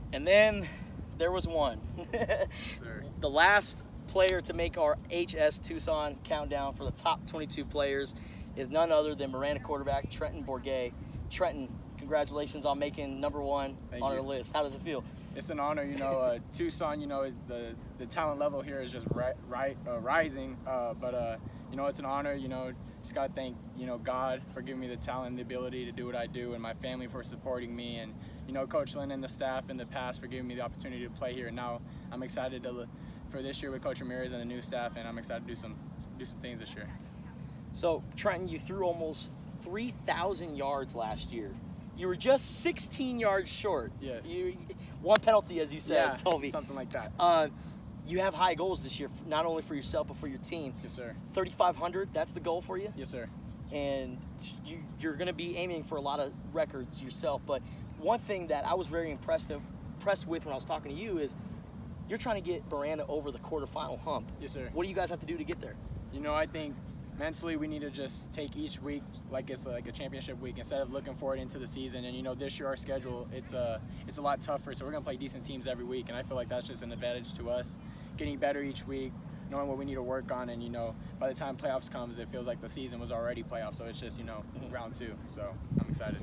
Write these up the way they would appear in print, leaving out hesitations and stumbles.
And then there was one. Sir. The last player to make our HS Tucson countdown for the top 22 players is none other than Marana quarterback Trenton Bourguet. Trenton, congratulations on making #1 on our list. How does it feel? It's an honor, Tucson, the talent level here is just rising, but it's an honor, just got to thank, God for giving me the talent and the ability to do what I do, and my family for supporting me, and, Coach Lynn and the staff in the past for giving me the opportunity to play here. And now I'm excited for this year with Coach Ramirez and the new staff, and I'm excited to do some things this year. So, Trenton, you threw almost 3,000 yards last year. You were just 16 yards short. Yes. One penalty, as you said, Toby. Something like that. You have high goals this year, not only for yourself, but for your team. Yes, sir. 3,500, that's the goal for you? Yes, sir. And you're going to be aiming for a lot of records yourself. But one thing that I was very impressed with when I was talking to you is you're trying to get Marana over the quarterfinal hump. Yes, sir. What do you guys have to do to get there? I think mentally we need to just take each week like it's like a championship week instead of looking forward into the season. And this year our schedule, it's a lot tougher, so we're going to play decent teams every week, and I feel like that's just an advantage to us, getting better each week, knowing what we need to work on, and by the time playoffs comes, it feels like the season was already playoffs, so it's just round 2. So I'm excited.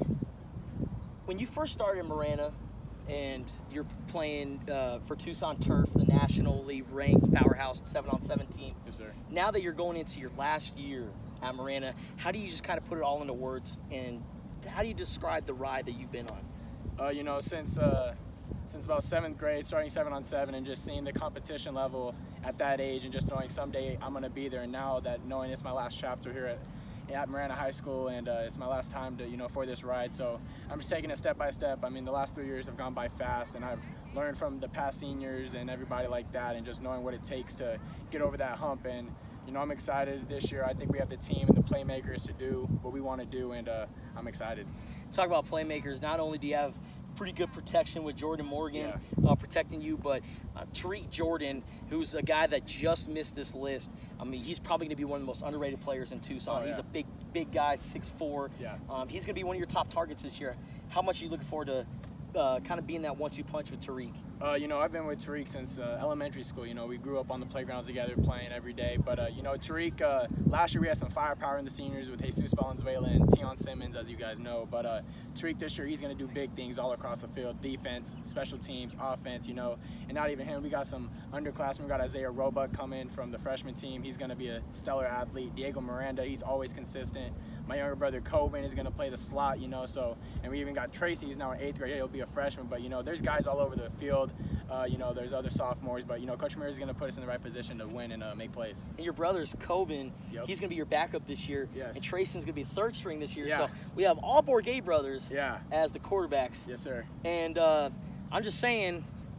When you first started in Marana and you're playing for Tucson Turf, the nationally ranked powerhouse 7-on-7 team. Yes, sir. Now that you're going into your last year at Marana, how do you just kind of put it all into words, and how do you describe the ride that you've been on? Since about 7th grade, starting 7-on-7, and just seeing the competition level at that age, and just knowing someday I'm going to be there, and now that knowing it's my last chapter here at Marana High School, and it's my last time to for this ride, so I'm just taking it step by step. I mean, the last 3 years have gone by fast, and I've learned from the past seniors and everybody like that, and just knowing what it takes to get over that hump. And I'm excited this year. I think we have the team and the playmakers to do what we want to do, and I'm excited. Talk about playmakers. Not only do you have pretty good protection with Jordan Morgan protecting you, but Tariq Jordan, who's a guy that just missed this list. I mean, he's probably going to be one of the most underrated players in Tucson. He's a big guy, 6'4". He's going to be one of your top targets this year. How much are you looking forward to kind of being that 1-2 punch with Tariq? I've been with Tariq since elementary school. We grew up on the playgrounds together playing every day. But, Tariq, last year we had some firepower in the seniors with Jesus Valenzuela and Tion Simmons, as you guys know. But Tariq this year, he's going to do big things all across the field, defense, special teams, offense, and not even him. We got some underclassmen. We got Isaiah Roebuck coming from the freshman team. He's going to be a stellar athlete. Diego Miranda, he's always consistent. My younger brother, Coben, is going to play the slot, and we even got Tracy. He's now in 8th grade. He'll be a freshman. But, there's guys all over the field. There's other sophomores, but Coach Ramirez is going to put us in the right position to win and make plays. And your brother's Coben, he's going to be your backup this year. Yes. And Trayson's going to be 3rd string this year. Yeah. So we have all Bourguet brothers as the quarterbacks. Yes, sir. And I'm just saying,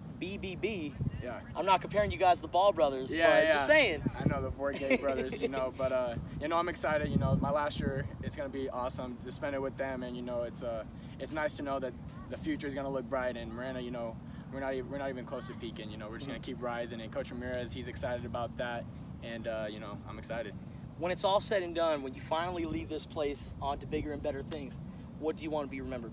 BBB. Yeah. I'm not comparing you guys to the Ball brothers, but just saying. I know the Bourguet brothers, but I'm excited. My last year, it's going to be awesome to spend it with them, and it's nice to know that the future is going to look bright, and Marana, we're not even close to peaking. We're just going to keep rising, and Coach Ramirez, he's excited about that, and I'm excited. When it's all said and done, when you finally leave this place on to bigger and better things, what do you want to be remembered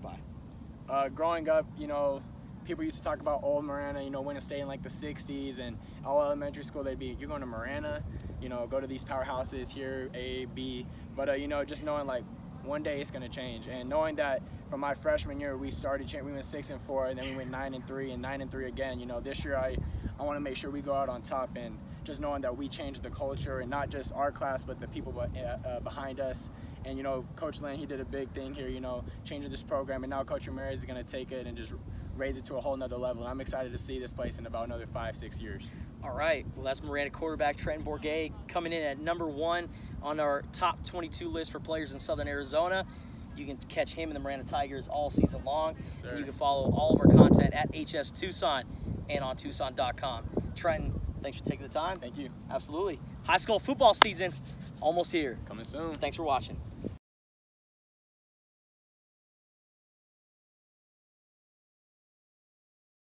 by? Growing up, people used to talk about old Marana, winning state in like the 60s, and all elementary school they'd be, you're going to Marana, go to these powerhouses here, A, B, but just knowing like one day it's going to change, and knowing that from my freshman year we went 6-4, and then we went 9-3 and 9-3 again. This year I want to make sure we go out on top, and just knowing that we changed the culture, and not just our class but the people behind us. And Coach Lynn, he did a big thing here, changing this program, and now Coach Ramirez is going to take it and just raise it to a whole nother level. And I'm excited to see this place in about another 5-6 years. All right, well, that's Marana quarterback Trenton Bourguet coming in at #1 on our top 22 list for players in Southern Arizona. You can catch him in the Marana Tigers all season long. Yes, and you can follow all of our content at HS Tucson and on Tucson.com. Trenton, thanks for taking the time. Thank you. Absolutely. High school football season almost here. Coming soon. Thanks for watching.